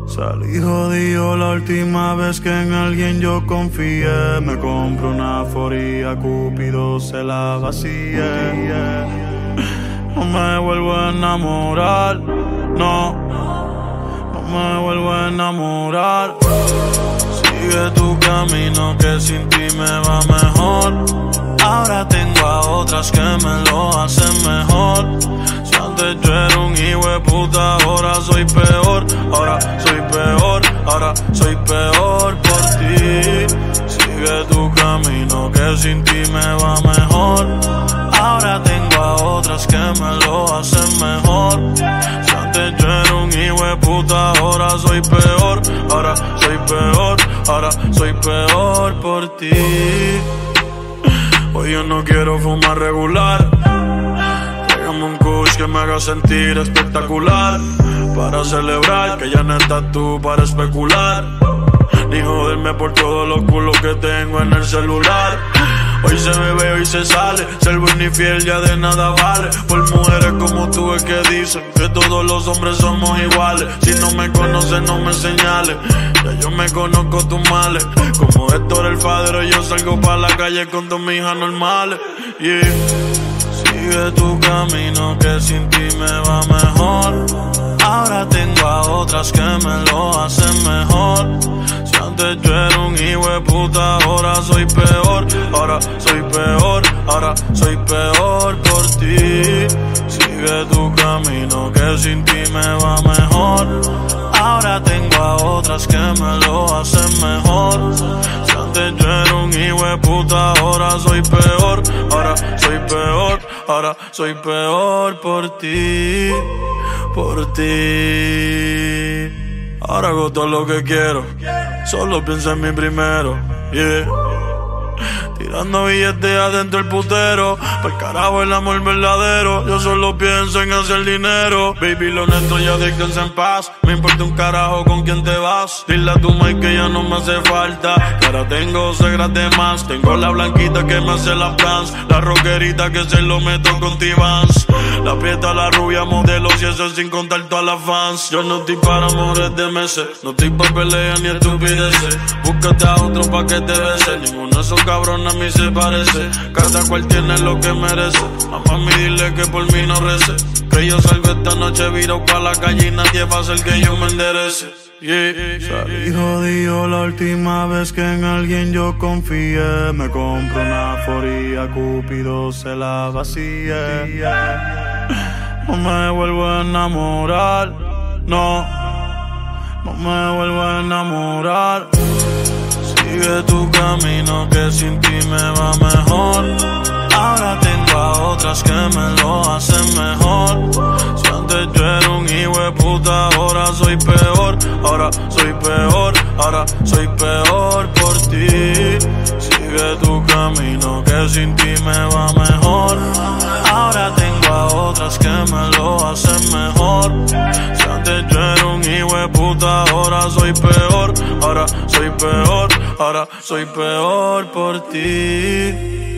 Salí jodido la última vez que en alguien yo confié. Me compro una foría, Cupido se la vacié. No me vuelvo a enamorar, no me vuelvo a enamorar. Sigue tu camino que sin ti me va mejor. Ahora tengo a otras que me lo hacen mejor. Si antes yo era un hijo de puta, ahora soy peor. Ahora soy peor, ahora soy peor por ti. Sigue tu camino que sin ti me va mejor. Ahora tengo a otras que me lo hacen mejor. Si antes yo era un hijo de puta, ahora soy peor. Ahora soy peor, ahora soy peor por ti. Hoy yo no quiero fumar regular. Tráigame un kush que me haga sentir espectacular. Para celebrar que ya no estás tú para especular. Ni joderme por todos los culos que tengo en el celular. Hoy se bebe, hoy se sale. Ser buen y fiel ya de nada vale. Por mujeres como tú es que dicen que todos los hombres somos iguales. Si no me conoces no me señales. Ya yo me conozco tus males. Como Héctor el Fadero yo salgo pa' la calle con dos hijas normales. Yeah. Sigue tu camino que sin ti me va mejor. Ahora tengo a otras que me lo hacen mejor. Si antes yo era un hijo de puta, ahora soy peor. Ahora soy peor, ahora soy peor por ti. Sigue tu camino que sin ti me va mejor. Ahora tengo a otras que me lo hacen mejor. Si antes yo era un hijo de puta, ahora soy peor. Ahora soy peor, ahora soy peor por ti. Por ti. Ahora hago todo lo que quiero. Solo pienso en mí primero. Yeah. Tirando billetes adentro el putero. Pa'l carajo el amor verdadero. Yo solo pienso en hacer dinero. Baby, lo honesto ya descansa en paz. Me importa un carajo con quién te vas. Dile a tu mai que ya no me hace falta. Que ahora tengo segras de más. Tengo la blanquita que me hace las plans. La rockerita que se lo meto con T-Vans. La prieta, la rubia, modelo. Y eso sin contar todas las fans. Yo no estoy para amores de meses. No estoy pa' peleas ni estupideces. Búscate a otro pa' que te bese. Ninguno de esos cabrones a mí se parece. Cada cual tiene lo que merece. A mami dile que por mí no rece. Que yo salgo esta noche viro pa' la calle y nadie va a hacer que yo me enderece. Yeah. Salí jodido la última vez que en alguien yo confié. Me compro una foría, Cupido se la vacié. No me vuelvo a enamorar, no me vuelvo a enamorar. Sigue tu camino que sin ti me va mejor. Ahora tengo a otras que me lo hacen mejor. Si antes yo era un hijo de puta, ahora soy peor. Ahora soy peor, ahora soy peor por ti. Sigue tu camino que sin ti me va mejor. Ahora tengo a otras que me lo hacen mejor. Si antes yo era un hijo de puta, ahora soy peor. Ahora soy peor, ahora soy peor por ti.